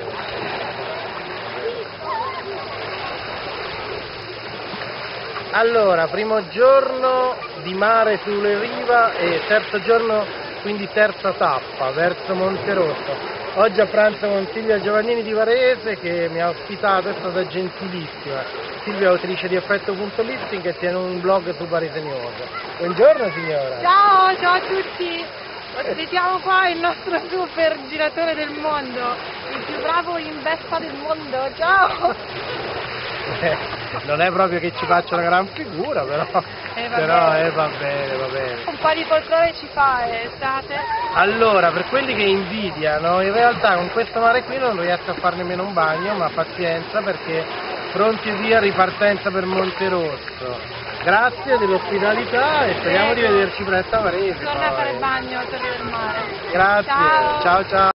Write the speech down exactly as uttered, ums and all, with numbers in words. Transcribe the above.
Allora, primo giorno di mare sulle riva e terzo giorno, quindi terza tappa, verso Monterosso. Oggi a pranzo con Silvia Giovannini di Varese che mi ha ospitato, è stata gentilissima. Silvia è autrice di Effetto punto Listing e tiene un blog su Varese News. Buongiorno signora! Ciao, ciao a tutti! Ospitiamo qua il nostro super giratore del mondo, il più bravo in Vespa del mondo, ciao! Eh, non è proprio che ci faccia una gran figura, però, Eh, va però bene. eh, va bene, va bene. Un po' di folklore ci fa, eh, estate. Allora, per quelli che invidiano, in realtà con questo mare qui non riesco a fare nemmeno un bagno, ma pazienza perché pronti via, ripartenza per Monterosso. Grazie dell'ospitalità e speriamo di Prego. vederci presto a Varese. Torna a poi. fare bagno, torna del mare. Grazie, Ciao. ciao ciao.